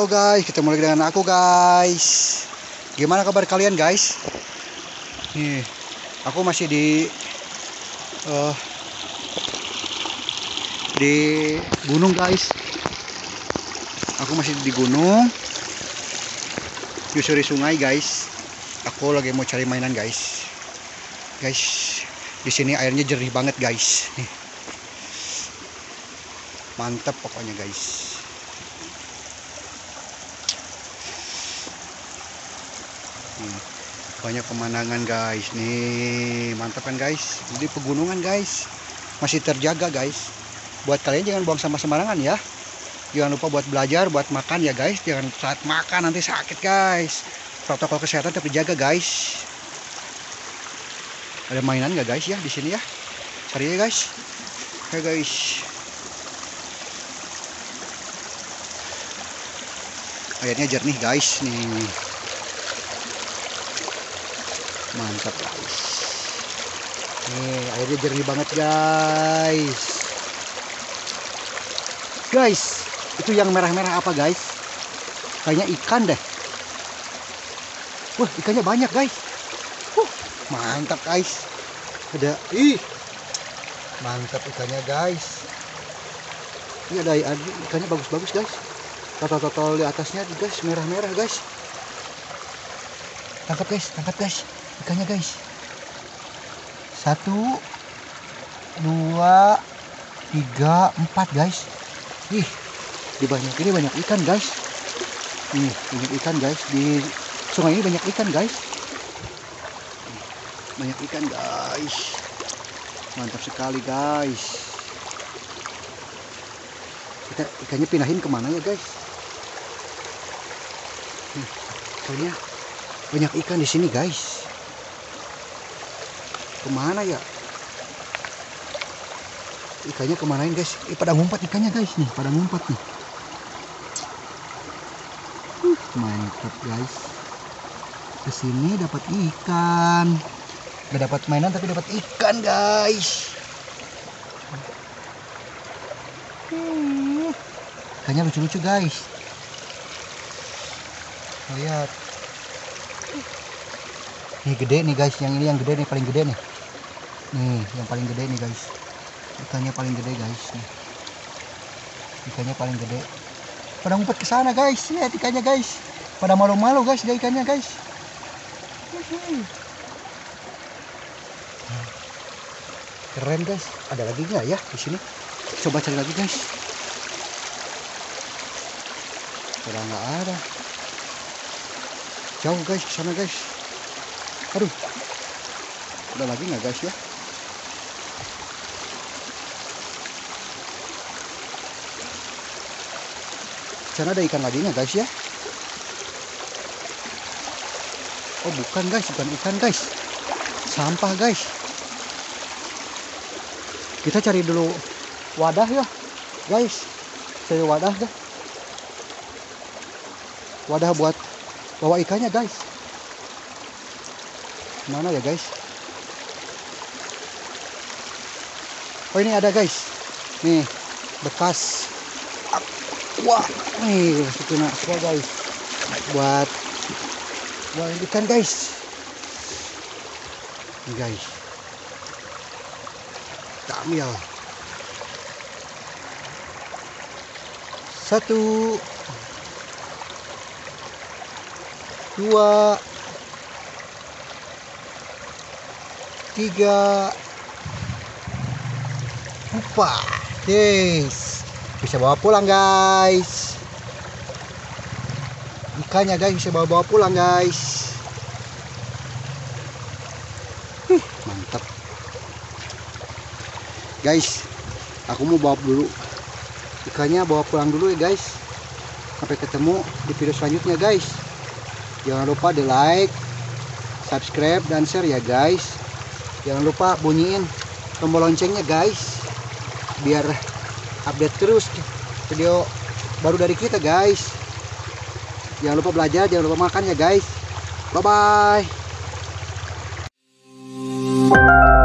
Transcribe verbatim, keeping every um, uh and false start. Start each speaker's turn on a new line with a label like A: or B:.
A: guys, ketemu lagi dengan aku guys. Gimana kabar kalian guys? Nih, aku masih di uh, di gunung guys. Aku masih di gunung, nyusuri sungai guys. Aku lagi mau cari mainan guys. Guys, di sini airnya jernih banget guys. Nih, mantap pokoknya guys. Banyak pemandangan guys, nih mantap kan guys. Jadi pegunungan guys masih terjaga guys. Buat kalian jangan buang sampah sembarangan ya. Jangan lupa buat belajar, buat makan ya guys. Jangan saat makan nanti sakit guys. Protokol kesehatan tetap dijaga guys. Ada mainan nggak guys ya di sini ya? Cari ya guys. Oke guys. Airnya jernih guys nih. Mantap guys. Nih airnya jernih banget guys. Guys, itu yang merah-merah apa guys? Kayaknya ikan deh. Wah, ikannya banyak guys. Uh, mantap guys. Ada, ih, mantap ikannya guys. Ini ada, ada ikannya bagus-bagus guys. Totol-totol di atasnya guys, merah-merah guys. Tangkap guys, tangkap guys. Ikannya guys. Satu, dua, tiga, empat guys. Ih, di banyak ini banyak ikan guys. Nih banyak ikan guys di sungai ini banyak ikan guys. Banyak ikan guys. Mantap sekali guys. Kita ikannya pindahin kemana ya guys? Nih, ikannya banyak ikan di sini guys. Kemana ya ikannya, kemanain guys? Eh, pada ngumpet ikannya guys nih, pada ngumpet nih. Uh, mantap guys. Kesini dapat ikan, gak dapat mainan tapi dapat ikan guys. Hmm. Ikannya lucu-lucu guys. Lihat. Nih gede nih guys, yang ini yang gede nih, paling gede nih. Nih, yang paling gede nih guys. Ikannya paling gede guys. Nih. Ikannya paling gede. Pada ngumpet ke sana guys. Lihat ikannya guys. Pada malu-malu guys dia ikannya guys. Keren guys. Ada lagi nggak ya di sini? Coba cari lagi guys. Sudah nggak ada. Jauh guys ke sana guys. Aduh. Ada lagi nggak guys ya? Sana ada ikan lagi nggak guys ya? Oh bukan guys, bukan ikan guys. Sampah guys. Kita cari dulu wadah ya guys. Cari wadah dah. Wadah buat bawa ikannya guys. Mana ya guys? Oh ini ada guys. Nih bekas. Wah, nih masukin aqua guys. Buat buat ikan guys. Nih guys. Kita ambil. Satu, dua, tiga, empat. Yes. Bisa bawa pulang guys. Ikannya guys bisa bawa-bawa pulang guys. Huh, mantap. Guys, aku mau bawa dulu ikannya, bawa pulang dulu ya guys. Sampai ketemu di video selanjutnya guys. Jangan lupa di like, subscribe dan share ya guys. Jangan lupa bunyiin tombol loncengnya guys, biar update terus video baru dari kita guys. Jangan lupa belajar, jangan lupa makan ya guys. Bye bye.